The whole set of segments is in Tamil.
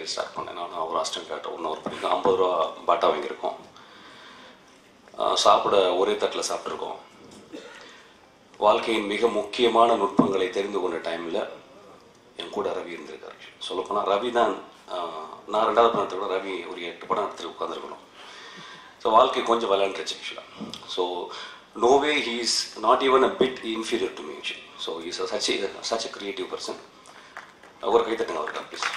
நடிக்க ஸ்டார்ட் பண்ணேன். நான் ஒரு அசிஸ்டன்ட் டேரக்டர் 1 hour படிக்கும் 50 ரூபா பாட்டா வாங்கியிருக்கோம். சாப்பிட ஒரே தட்டில் சாப்பிட்ருக்கோம். வாழ்க்கையின் மிக முக்கியமான நுட்பங்களை தெரிந்து கொண்ட டைமில் என் கூட ரவி இருந்திருக்காரு. சொல்லப்போனால் ரவி தான் நான் 2வது படத்தை கூட ரவி ஒரு 8 படம் எடுத்துட்டு உட்காந்துருக்கணும். ஸோ வாழ்க்கை கொஞ்சம் விளையாண்டுருச்சு ஆக்சுவலாக. So no way he is not even a bit inferior to me actually. So he is such a creative person. ஒரு கை தட்டுங்க அவருக்கு ப்ளீஸ்.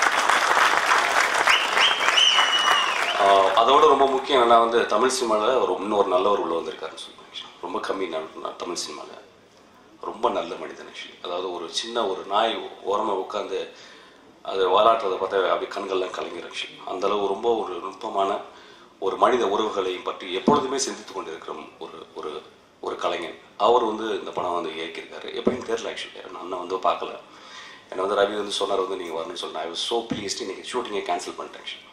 அதோட ரொம்ப முக்கியம் நான் வந்து தமிழ் சினிமாவில் இன்னொரு நல்லவர் உள்ள வந்திருக்காருன்னு சொல்லுவேன். ரொம்ப கம்மி நான் தமிழ் சினிமாவில் ரொம்ப நல்ல மனிதன் ஆக்சுவலி. அதாவது ஒரு சின்ன ஒரு நாய் ஓரமாக உட்காந்து அது வாலாட்டுறதை பார்த்தா அப்படியே கண்கள்லாம் கலங்கிடும் ஆக்சுவலி. அந்தளவு ரொம்ப ஒரு நுட்பமான ஒரு மனித உறவுகளை பற்றி எப்பொழுதுமே சிந்தித்து கொண்டு இருக்கிற ஒரு ஒரு கலைஞன். அவர் வந்து இந்த படம் வந்து இயக்கியிருக்காரு. எப்படின்னு தெரியல ஆக்சுவலி. நான் வந்து பார்க்கல. என்னை வந்து ரவி வந்து சொன்னார் வந்து நீங்கள் வரணும்னு சொன்னேன். I was so pleased. இன்றைக்கி ஷூட்டிங்கை கேன்சல் பண்ணிட்டேன் ஆக்சுவலி.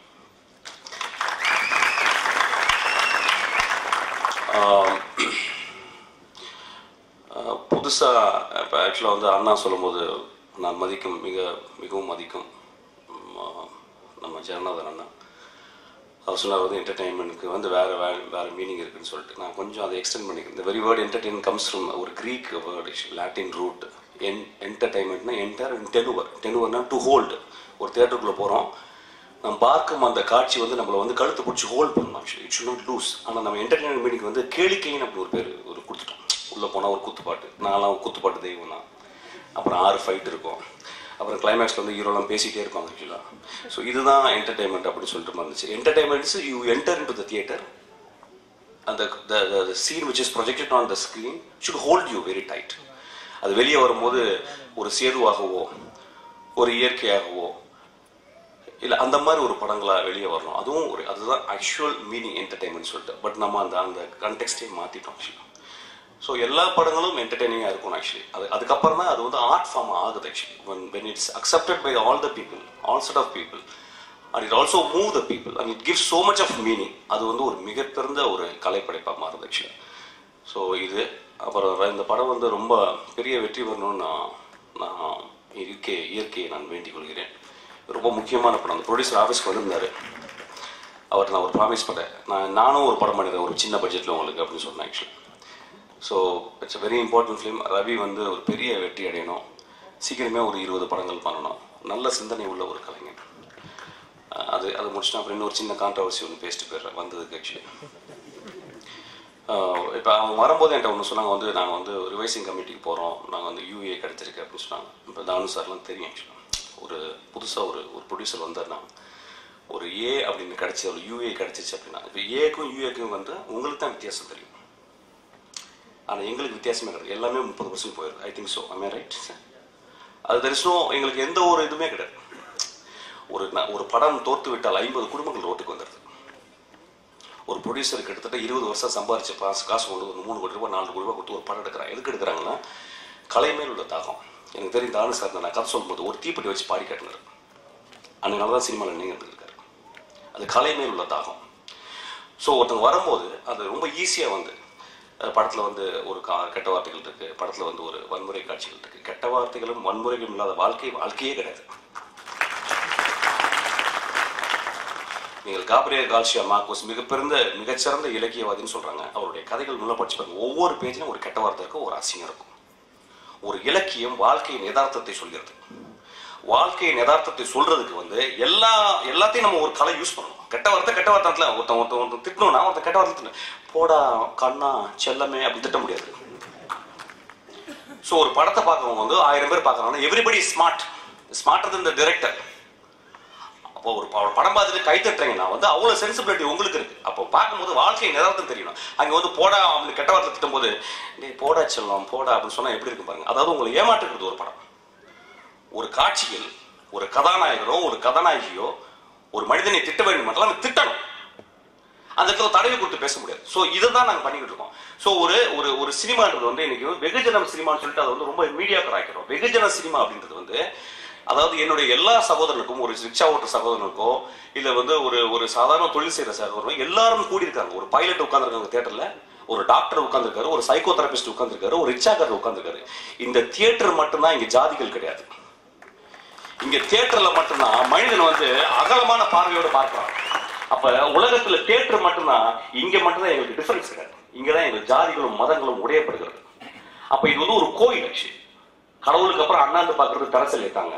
புதுசாக இப்போ ஆக்சுவலாக வந்து அண்ணா சொல்லும்போது நான் மிகவும் மதிக்கும் நம்ம ஜெகநாதன் அண்ணா. அவர் சொன்னார் வந்து என்டர்டெயின்மெண்ட்டுக்கு வந்து வேறு மீனிங் இருக்குதுன்னு சொல்லிட்டு நான் கொஞ்சம் அதை எக்ஸ்டெண்ட் பண்ணிக்கிறேன். இந்த very word entertain comes from ஒரு க்ரீக் வேர்டு, லாட்டின் ரூட். என்டர்டெயின்மெண்ட்னா என்டர் டெனுவர்னா டு ஹோல்டு. ஒரு தியேட்டருக்குள்ளே போகிறோம், நம்ம பார்க்கும் அந்த காட்சி வந்து நம்மளை வந்து கழுத்து பிடிச்சி ஹோல்ட் பண்ணணும் actually. It should not loose. ஆனால் நம்ம என்டர்டெயின்மெண்ட் மீனிங் வந்து கேளிக்கைன்னு அப்படி ஒரு பேர் ஒரு கொடுத்துட்டோம். உள்ளே போனால் ஒரு குத்துப்பாட்டு, நான்லாம் ஒரு குத்துப்பாட்டு தெய்வம் தான். அப்புறம் 6 ஃபைட் இருக்கும். அப்புறம் கிளைமேக்ஸில் வந்து ஹீரோலாம் பேசிகிட்டே இருப்பாங்க ஆக்சுவலாக. ஸோ இதுதான் என்டர்டெயின்மெண்ட் அப்படின்னு சொல்லிட்டு இருந்துச்சு. Entertainments you enter into the theatre, அந்த scene which is projected on the screen should hold you very tight. அது வெளியே வரும்போது ஒரு சேதுவாகவோ ஒரு இயற்கையாகவோ இல்லை அந்த மாதிரி ஒரு படங்களாக வெளியே வரணும். அதுதான் ஆக்சுவல் மீனிங் என்டர்டெயின்மெண்ட் சொல்லிட்டு. பட் நம்ம அந்த கான்டெக்ஸ்டே மாற்றிட்டோம் ஆக்சுவலி. ஸோ எல்லா படங்களும் என்டர்டெய்னிங்காக இருக்கும் ஆக்சுவலி. அதுக்கப்புறம் தான் அது வந்து ஆர்ட் ஃபார்ம் ஆகுது actually. when it's accepted by all the people, all set of people, and it also move the people and it gives so much of meaning. அது வந்து ஒரு மிகப்பெருந்த ஒரு கலைப்படைப்பாக மாறுது ஆக்சுவலி. ஸோ இது அப்புறம் இந்த படம் வந்து ரொம்ப பெரிய வெற்றி வரணும்னு நான் இயற்கையை நான் வேண்டிக் கொள்கிறேன். ரொம்ப முக்கியமான படம். அந்த ப்ரொடியூசர் ஆஃபீஸ்க்கு வந்திருந்தார். அவர்கிட்ட நான் ஒரு ப்ராமிஸ் பண்ணேன், நானும் ஒரு படம் பண்ணிடுறேன் ஒரு சின்ன பட்ஜெட்டில் உங்களுக்கு அப்படின்னு சொன்னேன் actually. So it's a very important film. Ravi வந்து ஒரு பெரிய வெற்றி அடையணும், சீக்கிரமே ஒரு 20 படங்கள் பண்ணணும். நல்ல சிந்தனை உள்ள ஒரு கலைஞர். அது முடிச்சுட்டு அப்புறம் இன்னொரு சின்ன கான்ட்ரவர்சி ஒன்று பேசிட்டு போயிடுறேன் வந்ததுக்கு ஆக்சுவலி. இப்போ அவங்க வரும்போது என்கிட்ட ஒன்று சொன்னாங்க வந்து நாங்கள் வந்து ரிவைசிங் கமிட்டிக்கு போகிறோம், நாங்கள் வந்து யூஏ கிடச்சிருக்கு அப்படின்னு சொன்னாங்க. இப்போ தானு சார்லாம் தெரியும் ஆக்சுவலாக. ஒரு புதுசாக ஒரு ப்ரொடியூசர் வந்தார்னா ஒரு ஏ அப்படின்னு கிடச்சி ஒரு யூஏ கிடச்சிச்சு அப்படின்னா இப்போ ஏக்கும் யூஏக்கும் வந்து உங்களுக்கு தான் வித்தியாசம் தெரியும். ஆனால் எங்களுக்கு வித்தியாசமே கிடையாது. எல்லாமே 30% போயிடுது. I think so. I mean right. அது தெரிசும் எங்களுக்கு எந்த ஒரு இதுவுமே கிடையாது. ஒரு படம் தோற்று விட்டால் 50 குடும்பங்கள் ரோட்டுக்கு வந்துடுது. ஒரு ப்ரொடியூசர் கிட்டத்தட்ட 20 வருஷம் சம்பாரிச்சு காசு கொண்டு ஒரு 3 கோடி ரூபாய் 4 கோடி ரூபாய் கொடுத்து ஒரு படம் எடுக்கிறாங்க. எதுக்கு எடுக்கிறாங்கன்னா கலை மேல் உள்ள தாகம். எனக்கு தெரியும் தானு சார் நான் கதை சொல்லும்போது ஒரு தீப்பெட்டி வச்சு பாடி காட்டினார். அதனால தான் சினிமாவில் நீங்கள் இருந்துருக்காரு. அது கலை மேல் உள்ள தாகம். ஸோ ஒருத்தவங்க வரும்போது அது ரொம்ப ஈஸியாக வந்து படத்தில் வந்து ஒரு கெட்ட வார்த்தைகள் இருக்குது, படத்தில் வந்து ஒரு வன்முறை காட்சிகள் இருக்குது. கெட்ட வார்த்தைகளும் வன்முறைகளும் இல்லாத வாழ்க்கையே கிடையாது. நீங்கள் காப்ரியல் கார்சியா மார்கோஸ் மிகச்சிறந்த இலக்கியவாதின்னு சொல்கிறாங்க. அவருடைய கதைகள் முள்ள படிச்சு பாருங்க. ஒவ்வொரு பேஜிலும் ஒரு கெட்ட வார்த்தை இருக்கும், ஒரு அசிங்கம் இருக்கும். ஒரு இலக்கியம் வாழ்க்கையின் யதார்த்தத்தை சொல்கிறது. வாழ்க்கையின் யதார்த்தத்தை சொல்றதுக்கு வந்து எல்லாத்தையும் நம்ம ஒரு கலை யூஸ் பண்ணணும். கெட்ட வார்த்தை ஒருத்தன் திட்டணும்னா ஒருத்தன் கெட்ட வார்த்தை போடா கண்ணா செல்லமே அப்படி திட்ட முடியாது. ஸோ ஒரு படத்தை பார்க்கறவங்க வந்து 1000 பேர் பார்க்கறாங்கன்னா everybody smarter than the director. அப்போ ஒரு படம் பார்த்துட்டு கை தட்டுறீங்கன்னா வந்து அவ்வளோ சென்சிபிலிட்டி உங்களுக்கு இருக்கு. அப்போ பார்க்கும்போது வாழ்க்கையின் யதார்த்தம் தெரியணும். அங்கே வந்து போடா அப்படி கெட்ட வார்த்தை திட்டும் போது போடா செல்லம் போடா அப்படின்னு சொன்னா எப்படி இருக்கும் பாருங்க. அதாவது உங்களை ஏமாற்றுறது ஒரு படம். ஒரு காட்சியில் ஒரு கதாநாயகரோ ஒரு கதாநாயகியோ ஒரு மனிதனை திட்ட வேண்டும் என்றால் திட்டணும். அந்த இடத்துல தடவை கொடுத்து பேச முடியாது. ஸோ இதை தான் நாங்கள் பண்ணிக்கிட்டு இருக்கோம். ஸோ ஒரு சினிமான்றது வந்து இன்னைக்கு வெகுஜனம் சினிமான்னு சொல்லிட்டு அதை வந்து ரொம்ப மீடியாக்கர் ஆக்கிறோம். வெகுஜன சினிமா அப்படின்றது வந்து அதாவது என்னுடைய எல்லா சகோதரனுக்கும் ஒரு ரிக்ஷா ஓட்டுற சகோதரனுக்கோ இல்லை வந்து ஒரு சாதாரண தொழில் செய்கிற சகோதரனும் எல்லாரும் கூடியிருக்காங்க. ஒரு பைலட் உட்காந்துருக்காங்க தியேட்டர்ல, ஒரு டாக்டர் உட்காந்துருக்காரு, ஒரு சைக்கோ தெரபிஸ்ட் உட்காந்துருக்காரு, ஒரு ரிக்ஷாக்காரர் உட்காந்துருக்காரு. இந்த தியேட்டர் மட்டும்தான் இங்க ஜாதிகள் கிடையாது. இங்க தியேட்டர்ல மட்டும்தான் மனிதன் வந்து அகலமான பார்வையோட பார்க்கிறான். அப்ப உலகத்துல தியேட்டர் மட்டும்தான், இங்க மட்டும்தான் எங்களுக்கு டிஃபரன்ஸ் கிடையாது. இங்கதான் எங்களுக்கு ஜாதிகளும் மதங்களும் உடையப்படுகிறது. அப்ப இது வந்து ஒரு கோயில் ஆச்சு. கடவுளுக்கு அப்புறம் அண்ணாந்து பாக்குறது தரசல் ஏத்தாங்க.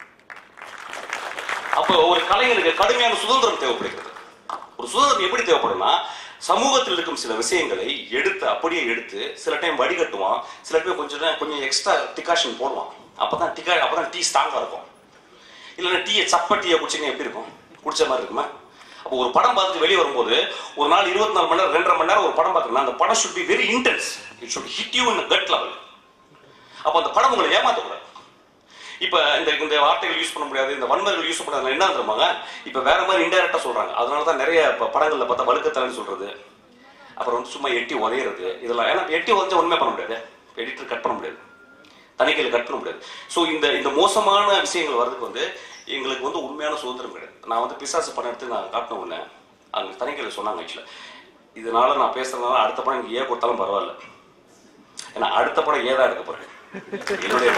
அப்ப ஒரு கலைஞருக்கு கடுமையான சுதந்திரம் தேவைப்படுகிறது. ஒரு சுதந்திரம் எப்படி தேவைப்படும்னா, சமூகத்தில் இருக்கும் சில விஷயங்களை அப்படியே எடுத்து சில டைம் வடிகட்டுவான், சில டைம் கொஞ்சம் எக்ஸ்ட்ரா டிகாஷன் போடுவான். அப்பதான் டீ ஸ்ட்ராங்கா இருக்கும். இல்லைன்னா டீயை சப்பட்டியை குடிச்சிங்க எப்படி இருக்கும்? குடிச்ச மாதிரி இருக்குமா? அப்போ ஒரு படம் பார்த்துட்டு வெளியே வரும்போது ஒரு நாள் 24 மணி நேரம் 2.5 மணி நேரம் ஒரு படம் பார்க்கணும். அந்த படம் should be very intense. It should hit you in the gut level. அப்போ அந்த படம் உங்களை ஏமாற்றக்கூடாது. இப்ப இந்த வார்த்தைகள் யூஸ் பண்ண முடியாது, இந்த வன்மர்கள் யூஸ் பண்ணாங்க என்ன தெரியுமாங்க? இப்ப வேற மாதிரி இன்டைரக்டா சொல்றாங்க. அதனாலதான் நிறைய படங்கள்ல பார்த்தா வழுக்கத்தலைன்னு சொல்றது, அப்புறம் வந்து சும்மா எட்டி உதையிறது, இதெல்லாம். ஏன்னா எட்டி உதஞ்சா ஒண்ணுமே பண்ண முடியாது, எடிட்டர் கட் பண்ண முடியாது, தணிக்கையில் கட் பண்ண முடியாது. ஸோ இந்த மோசமான விஷயங்கள் வர்றதுக்கு வந்து எங்களுக்கு வந்து உண்மையான சுதந்திரம் கிடையாது. நான் வந்து பிசாசு படம் எடுத்து நான் காட்டின உடனே அங்கே தணிக்கையில் சொன்னாங்க, ஆக்சுவலாக இதனால நான் பேசுறதுனால அடுத்த படம் எனக்கு கொடுத்தாலும் பரவாயில்ல, ஏன்னா அடுத்த படம் ஏதா எடுக்க போறேன். என்னுடைய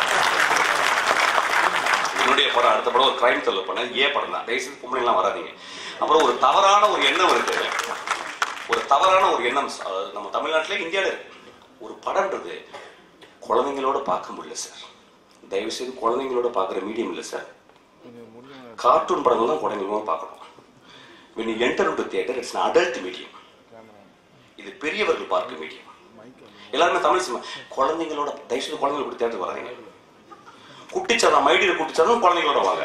படம் அடுத்த படம் ஒரு கிரைம் த்ரில்லர் பண்ண படம் தான். தயவுசெய்து பொம்பளைலாம் வராதிங்க. அப்புறம் ஒரு தவறான ஒரு எண்ணம் இருக்கு, ஒரு தவறான ஒரு எண்ணம் நம்ம தமிழ்நாட்டிலே இந்தியாவில இருக்கு. ஒரு படம்ன்றது குழந்தைங்களோட பார்க்க முடியல சார். தயவு செய்து குழந்தைங்களோட பார்க்குற மீடியம் இல்லை சார். கார்ட்டூன் படங்கள் தான் குழந்தைங்களோட பார்க்கணும். when you enter into theater, it's an adult medium. இது பெரியவர்கள் பார்க்க மீடியம். எல்லாருமே தமிழ் சினிமா. குழந்தைங்களோட தயவு செய்து குழந்தைங்களோட கூட தியேட்டர் வராங்க. குட்டிச்சாரா மைடியர் குட்டிச்சாரும் குழந்தைங்களோட வாங்க.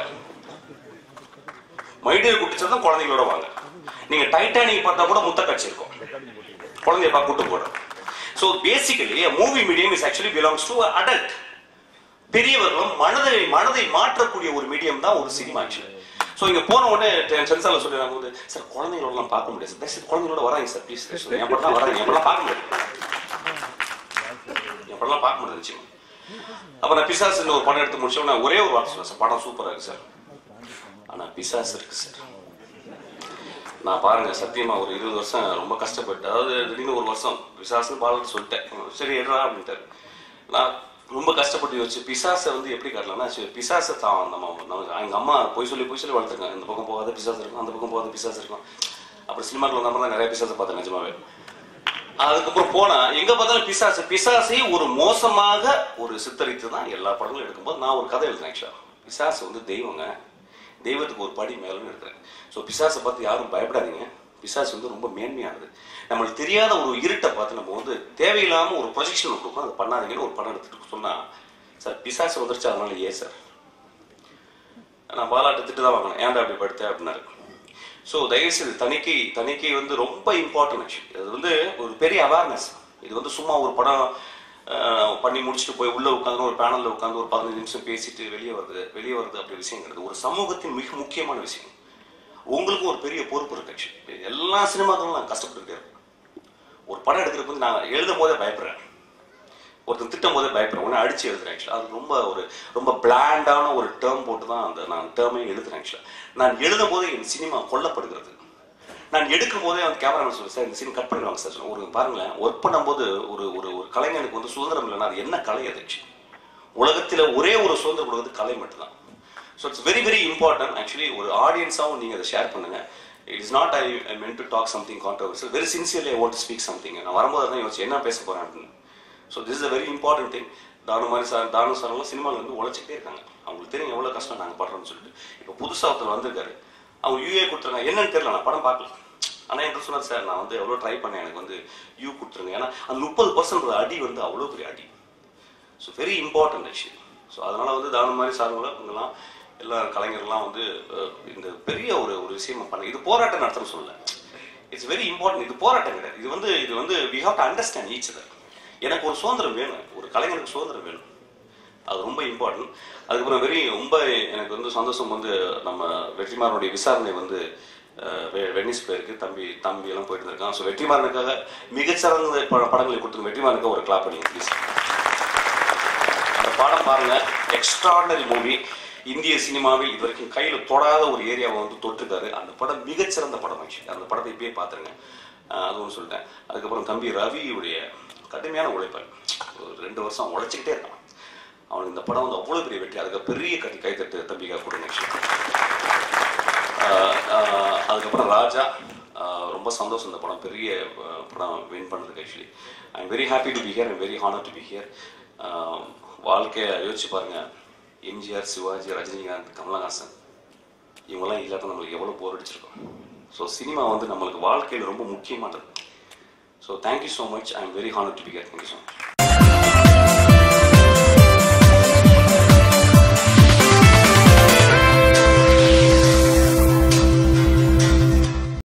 மைடியர் குட்டிச்சாரும் குழந்தைங்களோட வாங்க. நீங்க டைட்டானிக் பார்த்தா கூட முத்த காட்சி இருக்கும், குழந்தைய பார்க்க கூட்டு போடுறோம். So basically a movie medium is actually belongs to an adult. பெரியவர்களும் மனதை மாற்றக்கூடிய ஒரு மீடியம் தான் ஒரு சினிமா ஆக்சுவலி. ஸோ இங்க போன உடனே சென்சாரில் சொல்லிடுறாங்க வந்து, சார் குழந்தைங்களோடலாம் பார்க்க முடியாது சார், குழந்தைங்களோட வராங்க சார் ப்ளீஸ், என் படம் வராங்க, என் படம் பார்க்க முடியாது, என் படம்லாம் பார்க்க முடியாது நிச்சயமா. அப்போ நான் பிசாசுன்னு ஒரு படம் எடுத்து முடிச்சோன்னா ஒரே ஒரு வார்த்தை சொல்லுவேன், சார் படம் சூப்பராக இருக்கு சார், ஆனால் பிசாசு இருக்கு சார். நான் பாருங்க சத்தியமா ஒரு 20 வருஷம் ரொம்ப கஷ்டப்பட்டு, அதாவது திடீர்னு ஒரு வருஷம் பிசாசுன்னு பாடல்னு சொல்லிட்டேன், சரி எடுறா அப்படின்ட்டாரு. நான் ரொம்ப கஷ்டப்பட்டு யோசிச்சு பிசாசை வந்து எப்படி காட்டலாம்னா, பிசாசை தான் நம்ம எங்க அம்மா போய் சொல்லி வளர்த்துருக்காங்க, இந்த பக்கம் போகாத பிசாசு இருக்கும், அந்த பக்கம் போகாத பிசாசு இருக்கும். அப்புறம் சினிமாக்கள் வந்த மாதிரி தான் நிறைய பிசாசை பார்த்தேன் நிஜமாவே. அதுக்கப்புறம் போனா எங்க பார்த்தாலும் பிசாசை ஒரு மோசமாக ஒரு சித்தரித்து தான் எல்லா படங்களும் எடுக்கும்போது நான் ஒரு கதை எழுதுறேன். ஆக்சுவலா பிசாசு வந்து தெய்வங்க, தெய்வத்துக்கு ஒரு படி மேலும் இருக்கிறேன். ஸோ பிசாசை பார்த்து யாரும் பயப்படாதீங்க, பிசாசு வந்து ரொம்ப மேன்மையானது. நம்மளுக்கு தெரியாத ஒரு இருட்டை பார்த்து நம்ம வந்து தேவையில்லாம ஒரு ப்ரொஜெக்ஷன் கொடுக்கும், அதை பண்ணாதீங்கன்னு ஒரு படம் எடுத்துட்டு சொன்னா, சார் பிசாசு வந்துருச்சு அதனால சார் நான் பாலாட்டு திட்டு தான் வாங்கினேன், ஏன்டா அப்படி படுத்தேன் அப்படின்னாரு. ஸோ தயவுசெய்து தணிக்கை வந்து ரொம்ப இம்பார்ட்டன்ட் ஆக்சுவலி. அது வந்து ஒரு பெரிய அவேர்னஸ். இது வந்து சும்மா ஒரு படம் பண்ணி முடிச்சுட்டு போய் உள்ள உட்காந்து ஒரு பேனல்ல உட்காந்து ஒரு 15 நிமிஷம் பேசிட்டு வெளியே வருது அப்படி விஷயங்கிறது ஒரு சமூகத்தின் மிக முக்கியமான விஷயம். உங்களுக்கும் ஒரு பெரிய பொறுப்பு இருக்கு ஆக்சுவலி. எல்லா சினிமாக்களும் நான் கஷ்டப்பட்டுருக்கேன். ஒரு படம் எடுக்கிறதுக்கு வந்து நான் எழுதும் போதே பயப்படுறேன், ஒருத்தர் திட்டம் போதே பயப்படுறேன், உடனே அடிச்சு எழுதுறேன். ஆக்சுவலா அது ரொம்ப பிளாண்டான ஒரு டேர்ம் போட்டு தான் அந்த நான் டேர்மே எழுதுறேன். ஆக்சுவலா நான் எழுதும் போதே என் சினிமா கொல்லப்படுகிறது. நான் எடுக்கும் போதே அந்த கேமராமேன் சொல்லுவேன், சார் இந்த சீன் கட் பண்ணிடுவாங்க சார். ஒரு பாருங்களேன், ஒர்க் பண்ணும்போது ஒரு ஒரு கலைஞனுக்கு வந்து சுதந்திரம் இல்லைன்னா அது என்ன கலை அது? உலகத்தில் ஒரே ஒரு சுதந்திரம் கொடுக்குறது கலை மட்டும்தான். So it's very very important actually. ஒரு ஆடியன்ஸாகவும் நீங்கள் அதை ஷேர் பண்ணுங்க. It is not I meant to talk something controversial, very sincerely I want to speak something. நான் வரும்போது தான் யோசிச்சு என்ன பேச போறேன் அப்படின்னு. So this is a very important thing. Thanu சாரெல்லாம் சினிமாவில் வந்து உழைச்சிட்டே இருக்காங்க. அவங்களுக்கு தெரியும் எவ்வளோ கஷ்டம் நாங்கள் படுறோம்னு சொல்லிட்டு. இப்போ புதுசாக ஒருத்தர் வந்திருக்காரு, அவங்க யூஏ கொடுத்துருங்க, என்னன்னு தெரியல, நான் படம் பார்க்கல. ஆனால் என்ன சொன்னார், சார் நான் வந்து எவ்வளோ ட்ரை பண்ணேன், எனக்கு வந்து யூ கொடுத்துருங்க. ஏன்னா அந்த 30% அடி வந்து அவ்வளோ பெரிய அடி. So very important actually. So அதனால வந்து தானு மாதிரி சாருங்களும் இவங்கெல்லாம் எல்லா கலைஞர்கள்லாம் வந்து இந்த பெரிய ஒரு விஷயமா பண்ண, இது போராட்டம் நடத்தணும்னு சொல்லல, இட்ஸ் வெரி இம்பார்ட்டன்ட். இது போராட்டம் கிடையாது, இது வந்து we have to understand each other. எனக்கு ஒரு சுதந்திரம் வேணும், ஒரு கலைஞருக்கு சுதந்திரம் வேணும், அது ரொம்ப இம்பார்ட்டன்ட். அதுக்கப்புறம் ரொம்ப எனக்கு வந்து சந்தோஷம் வந்து நம்ம வெற்றிமாறனுடைய விசாரணை வந்து வெனிஸ் போயிருக்கு, தம்பி எல்லாம் போயிட்டு இருக்கான். ஸோ வெற்றிமாறனுக்காக மிகச்சிறந்த படங்களை கொடுத்து வெற்றிமாறனுக்கு ஒரு கிளாப் பண்ணி ப்ளீஸ். அந்த படம் பாருங்க, எக்ஸ்ட்ராடனரி மூவி. இந்திய சினிமாவில் இது வரைக்கும் கையில் தொடாத ஒரு ஏரியாவை வந்து தொட்டுருக்காரு. அந்த படம் மிகச்சிறந்த படம் ஆக்சுவலி. அந்த படத்தை இப்பயே பார்த்துருங்க, அது ஒன்று சொல்லிட்டேன். அதுக்கப்புறம் தம்பி ரவியுடைய கடுமையான உழைப்பார், ஒரு 2 வருஷம் உழைச்சிக்கிட்டே இருக்கான். அவனுக்கு இந்த படம் வந்து அவ்வளோ பெரிய வெற்றி. அதுக்கு பெரிய கைத்தட்டு தம்பிக்காக கொடுங்க. அதுக்கப்புறம் ராஜா, ரொம்ப சந்தோஷம் இந்த படம் பெரிய படம் வின் பண்ணுறதுக்கு. Actually I am very happy to be here, I'm very honour to be here. வாழ்க்கையை யோசிச்சு பாருங்கள், எம்ஜிஆர், சிவாஜி, ரஜினிகாந்த், கமலஹாசன் இவங்கெல்லாம் இல்லாத நம்மளுக்கு எவ்வளோ போர் அடிச்சிருக்கோம். ஸோ சினிமா வந்து நம்மளுக்கு வாழ்க்கையில் ரொம்ப முக்கியமானது. So thank you so much, I am very honour to be here. Thank you so much.